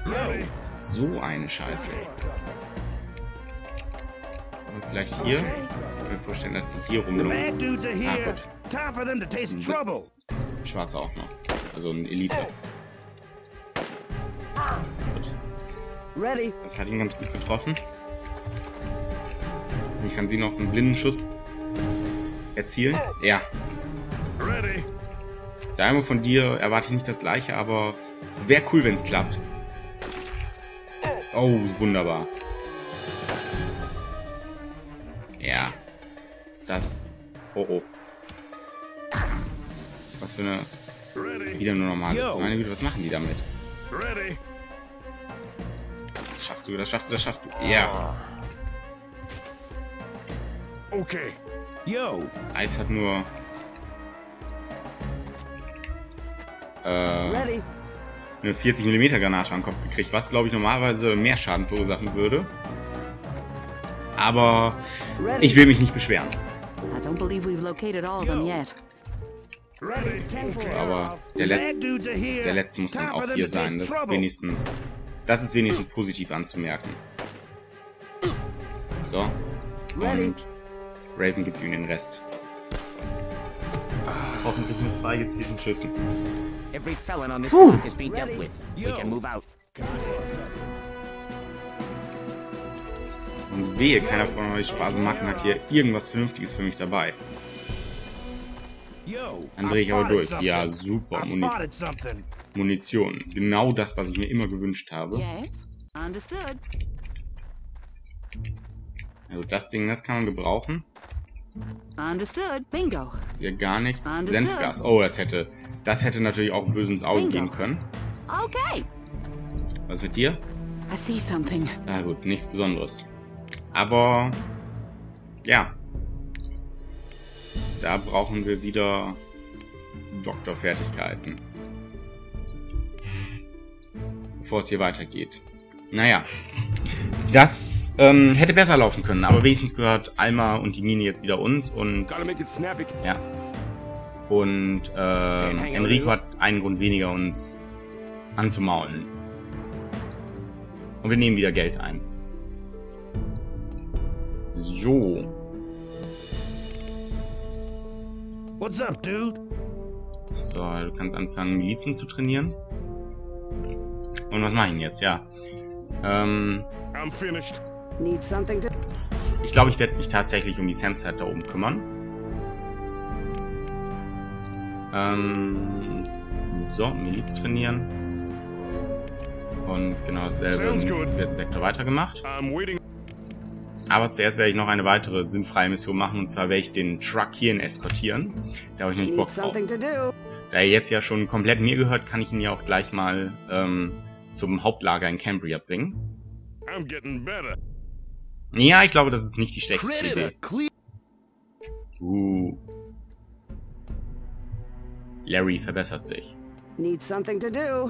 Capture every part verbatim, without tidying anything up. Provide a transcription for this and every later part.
So eine Scheiße. Und vielleicht hier? Ich kann mir vorstellen, dass sie hier rumlungern. Ah, gut. Schwarze auch noch. Also ein Elite. Gut. Das hat ihn ganz gut getroffen. Ich kann sie noch einen blinden Schuss erzielen. Ja. Daher von dir erwarte ich nicht das gleiche, aber es wäre cool, wenn es klappt. Oh, wunderbar. Ja. Das. Oh, oh. Was für eine... Wieder nur normales. Meine Güte, was machen die damit? Schaffst du, das schaffst du, das schaffst du. Ja. Okay. Yo. Eis hat nur... Äh... eine vierzig Millimeter Granate am Kopf gekriegt, was, glaube ich, normalerweise mehr Schaden verursachen würde. Aber ich will mich nicht beschweren. Aber der letzte, der letzte muss dann auch hier sein. Das ist wenigstens, das ist wenigstens positiv anzumerken. So. Und Raven gibt ihm den Rest. Hoffentlich mit zwei gezielten Schüssen. Every felon on this block is being dealt with. We can move out. Und wehe, keiner von euch Spaßemacken hat hier irgendwas Vernünftiges für mich dabei. Dann drehe ich aber durch. Ja, super. Muni Munition. Genau das, was ich mir immer gewünscht habe. Also das Ding, das kann man gebrauchen. Bingo. Hier gar nichts. Senfgas. Oh, das hätte... Das hätte natürlich auch böse ins Auge gehen können. Okay. Was mit dir? I see something. Na gut, nichts Besonderes. Aber... Ja. Da brauchen wir wieder Doktorfertigkeiten. Bevor es hier weitergeht. Naja. Das ähm, hätte besser laufen können, aber wenigstens gehört Alma und die Mine jetzt wieder uns und... Ja. Und äh, Enrico hat einen Grund weniger, uns anzumaulen. Und wir nehmen wieder Geld ein. So. What's up, dude? So, du kannst anfangen, Milizen zu trainieren. Und was mache ich denn jetzt? Ja. Ähm, I'm finished. Need something to... Ich glaube, ich werde mich tatsächlich um die Samsat da oben kümmern. Ähm, so, Miliz trainieren. Und genau dasselbe wird im Sektor weitergemacht. Aber zuerst werde ich noch eine weitere sinnfreie Mission machen. Und zwar werde ich den Truck hierhin eskortieren. Da habe ich nämlich Bock drauf. Da er jetzt ja schon komplett mir gehört, kann ich ihn ja auch gleich mal ähm, zum Hauptlager in Cambria bringen. Ja, ich glaube, das ist nicht die schlechteste Idee. Uh. Larry verbessert sich. Need something to do.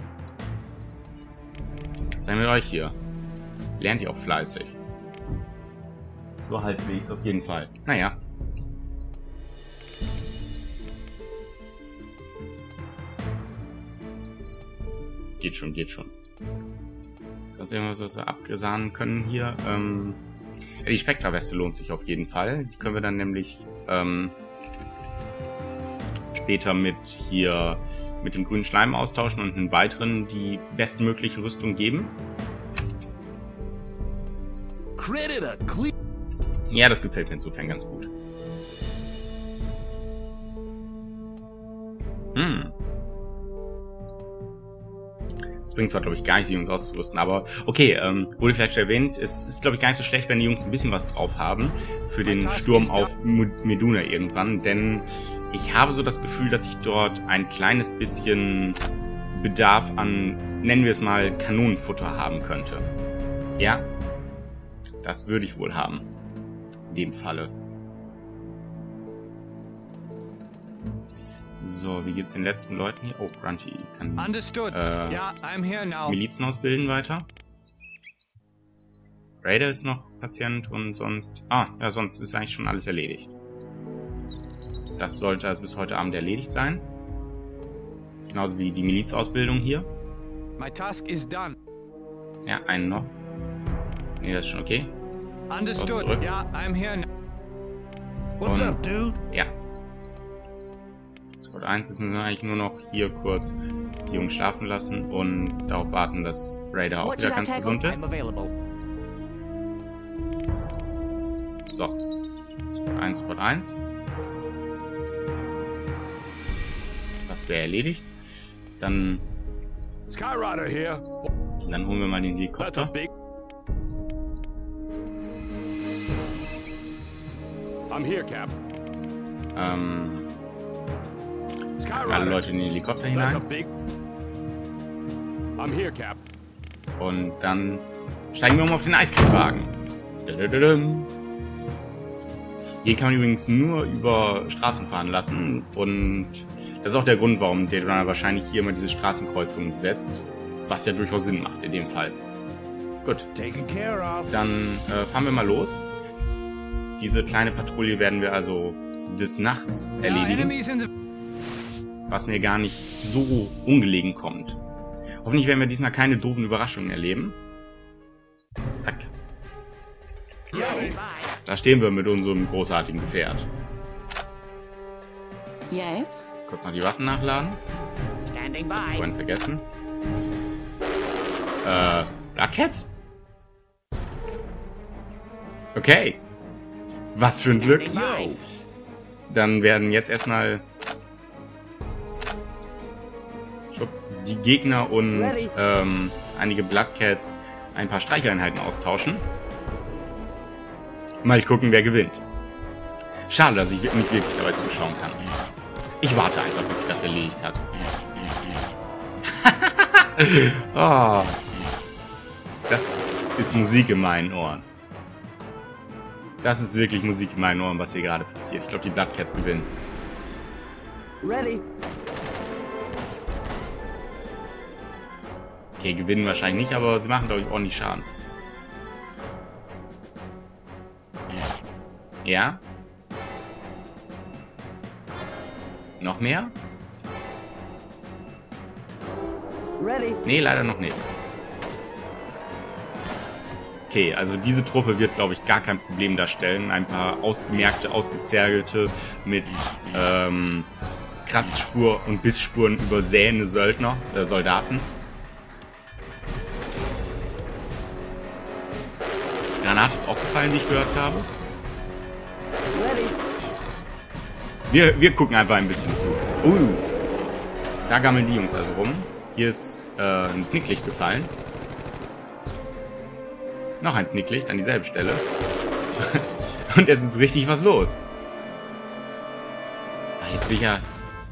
Seid mit euch hier. Lernt ihr auch fleißig. So halbwegs auf jeden Fall. Naja. Geht schon, geht schon. Das ist irgendwas, was wir abgesahnen können hier. Ähm, ja, die Spektra-Weste lohnt sich auf jeden Fall. Die können wir dann nämlich ähm, später mit hier mit dem grünen Schleim austauschen und einen weiteren die bestmögliche Rüstung geben. Ja, das gefällt mir insofern ganz gut. Hm. Das bringt zwar, glaube ich, gar nicht, die Jungs auszurüsten, aber okay, ähm, wurde vielleicht schon erwähnt, es ist, glaube ich, gar nicht so schlecht, wenn die Jungs ein bisschen was drauf haben für den Sturm auf Meduna irgendwann, denn ich habe so das Gefühl, dass ich dort ein kleines bisschen Bedarf an, nennen wir es mal, Kanonenfutter haben könnte. Ja, das würde ich wohl haben. In dem Falle. So, wie geht's den letzten Leuten hier? Oh, Grunty kann äh, yeah, I'm here now. Milizen ausbilden weiter. Raider ist noch Patient und sonst... Ah, ja, sonst ist eigentlich schon alles erledigt. Das sollte also bis heute Abend erledigt sein. Genauso wie die Milizausbildung hier. My task is done. Ja, einen noch. Nee, das ist schon okay. Understood. zurück. Yeah, I'm here now. What's Und- up, dude? Ja. Squad eins, jetzt müssen wir eigentlich nur noch hier kurz die Jungs schlafen lassen und darauf warten, dass Raider auch What wieder should I ganz tackle? gesund I'm ist. available. So. Squad eins, Squad eins. Das wäre erledigt. Dann, Skyrider here. dann holen wir mal den That's a Helikopter. big. I'm here, Cap. Ähm, alle Skyrider. Leute in den Helikopter That's a hinein. big. I'm here, Cap. Und dann steigen wir mal auf den Eiskriegwagen. Dadadadam. Hier kann man übrigens nur über Straßen fahren lassen. Und das ist auch der Grund, warum der Runner wahrscheinlich hier immer diese Straßenkreuzungen besetzt. Was ja durchaus Sinn macht in dem Fall. Gut, Taken care of. dann äh, fahren wir mal los. Diese kleine Patrouille werden wir also des Nachts Yeah, erledigen. enemies in the. Was mir gar nicht so ungelegen kommt. Hoffentlich werden wir diesmal keine doofen Überraschungen erleben. Zack. Da stehen wir mit unserem großartigen Gefährt. Yay? Kurz noch die Waffen nachladen. Standing Hab ich by. vorhin vergessen. Äh, Blackcats? Okay. Was für ein Glück. Standing by. Dann werden jetzt erstmal Schwupp, die Gegner und Ready. ähm, einige Blackcats ein paar Streicheleinheiten austauschen. Mal gucken, wer gewinnt. Schade, dass ich nicht wirklich dabei zuschauen kann. Ich warte einfach, bis sich das erledigt hat. Oh. Das ist Musik in meinen Ohren. Das ist wirklich Musik in meinen Ohren, was hier gerade passiert. Ich glaube, die Blackcats gewinnen. Ready? Okay, gewinnen wahrscheinlich nicht, aber sie machen, glaube ich, ordentlich Schaden. Ja? Noch mehr? Ready? Nee, leider noch nicht. Okay, also diese Truppe wird, glaube ich, gar kein Problem darstellen. Ein paar ausgemerkte, ausgezergelte, mit ähm, Kratzspur und Bissspuren übersäene Söldner, äh, Soldaten. Granate ist auch gefallen, wie ich gehört habe. Ready? Wir, wir gucken einfach ein bisschen zu. Uh, da gammeln die Jungs also rum. Hier ist äh, ein Knicklicht gefallen. Noch ein Knicklicht an dieselbe Stelle. Und es ist richtig was los. Ah, jetzt bin ich ja...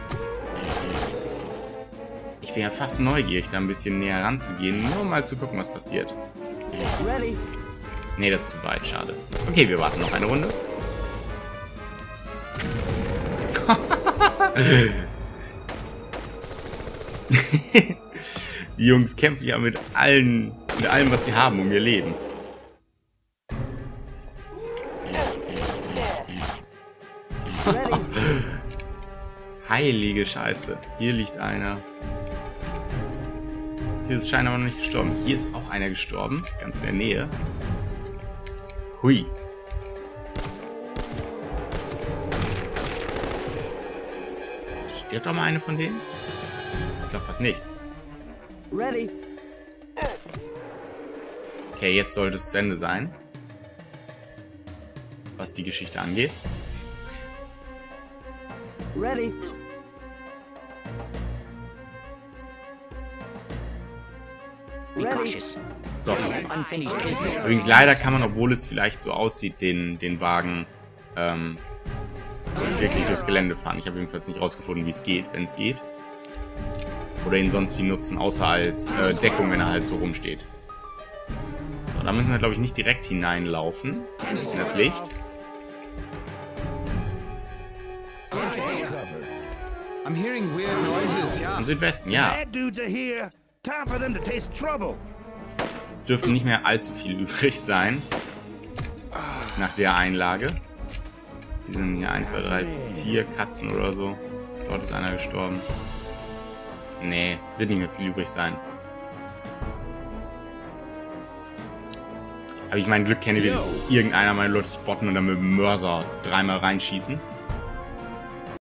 Ich bin ja fast neugierig, da ein bisschen näher ranzugehen, nur mal zu gucken, was passiert. Ready? Nee, das ist zu weit, schade. Okay, wir warten noch eine Runde. Die Jungs kämpfen ja mit allen, mit allem, was sie haben, um ihr Leben. Ready? Heilige Scheiße. Hier liegt einer. Hier ist scheinbar noch nicht gestorben. Hier ist auch einer gestorben. Ganz in der Nähe. Hui. Stirbt doch mal eine von denen? Ich glaube fast nicht. Ready? Okay, jetzt sollte es zu Ende sein. Was die Geschichte angeht. Ready? Be Ready? cautious. So. Unfinished business. Übrigens, leider kann man, obwohl es vielleicht so aussieht, den, den Wagen ähm, nicht wirklich durchs Gelände fahren. Ich habe jedenfalls nicht rausgefunden, wie es geht, wenn es geht. Oder ihn sonst wie nutzen, außer als äh, Deckung, wenn er halt so rumsteht. So, da müssen wir, glaube ich, nicht direkt hineinlaufen in das Licht. I'm hearing weird noises. Yeah. Im Südwesten, ja. Bad dudes are here. Time for them to taste trouble. Es dürfte nicht mehr allzu viel übrig sein. Nach der Einlage. Hier sind hier eins, zwei, drei, vier Katzen oder so. Dort ist einer gestorben. Nee, wird nicht mehr viel übrig sein. Aber ich mein Glück kenne, wird jetzt irgendeiner meiner Leute spotten und dann mit dem Mörser dreimal reinschießen.